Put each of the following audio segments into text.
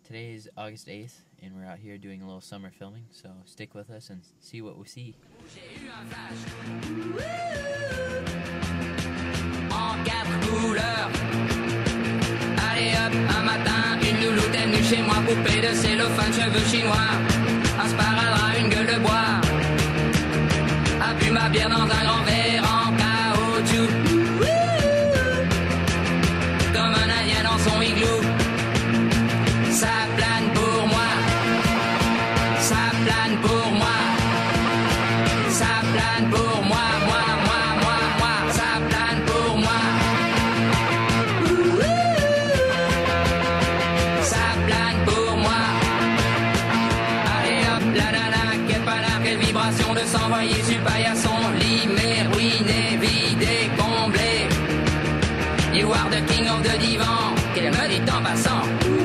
Today is August 8th, and we're out here doing a little summer filming, so stick with us and see what we see. En 4 couleurs. Allez hop, un matin, une louloute est venue chez moi, poupée de cellophane, cheveux chinois, un sparadrap, une gueule de bois, a bu ma bière dans un grand verre en caoutchouc, comme un indien dans son igloo. Ça plane pour moi, ça plane pour moi, ça plane pour moi, moi, ça plane pour moi. Ça plane pour moi. Allez hop, la nana, quelle panard, quelle vibration de s'envoyer sur paillasson, limé, ruiné, vidé, comblé. You are the king of the divan, qu'elle me dit en passant.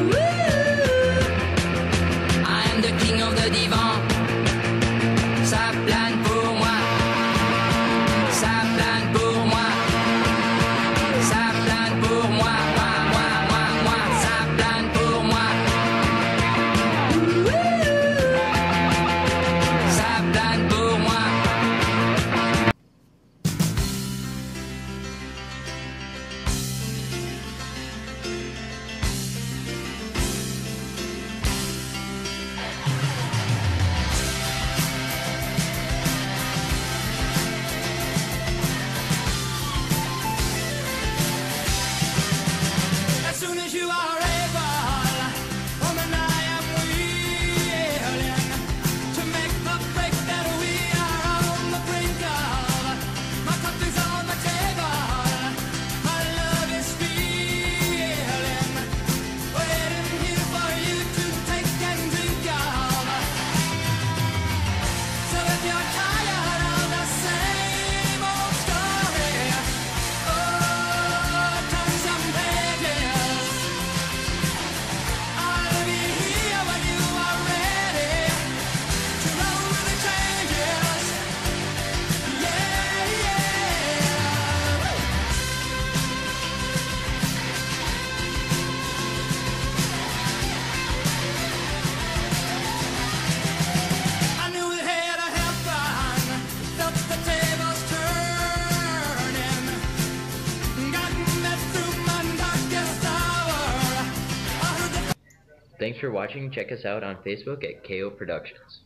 The king of the divan. Ça plane pour moi, ça plane pour moi, ça plane pour moi, moi, ça plane pour moi. Ça plane pour moi. Thanks for watching. Check us out on Facebook at KO Productions.